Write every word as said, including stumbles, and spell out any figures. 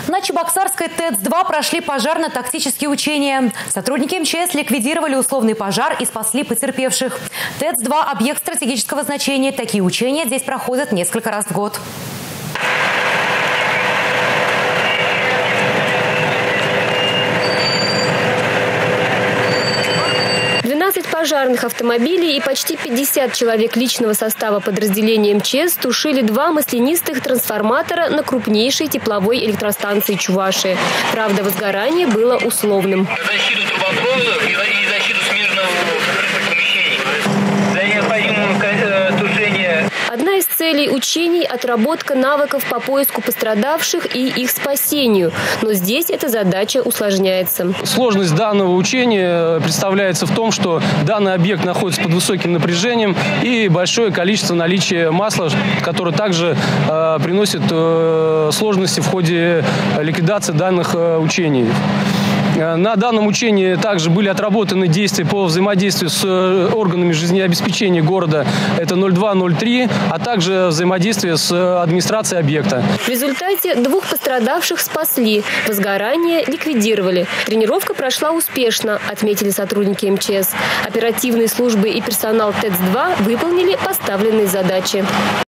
На Чебоксарской ТЭЦ два прошли пожарно-тактические учения. Сотрудники МЧС ликвидировали условный пожар и спасли потерпевших. ТЭЦ два – объект стратегического значения. Такие учения здесь проходят несколько раз в год. двенадцать пожарных автомобилей и почти пятьдесят человек личного состава подразделения МЧС тушили два маслянистых трансформатора на крупнейшей тепловой электростанции Чувашии. Правда, возгорание было условным. Защиту трубопроводов и защиту смежного помещений. Для необходимого тушения. Одна из целей учений – отработка навыков по поиску пострадавших и их спасению. Но здесь эта задача усложняется. Сложность данного учения представляется в том, что данный объект находится под высоким напряжением и большое количество наличия масла, которое также э, приносит э, сложности в ходе ликвидации данных э, учений. На данном учении также были отработаны действия по взаимодействию с органами жизнеобеспечения города. Это ноль два ноль три, а также взаимодействие с администрацией объекта. В результате двух пострадавших спасли, возгорание ликвидировали. Тренировка прошла успешно, отметили сотрудники МЧС. Оперативные службы и персонал ТЭЦ два выполнили поставленные задачи.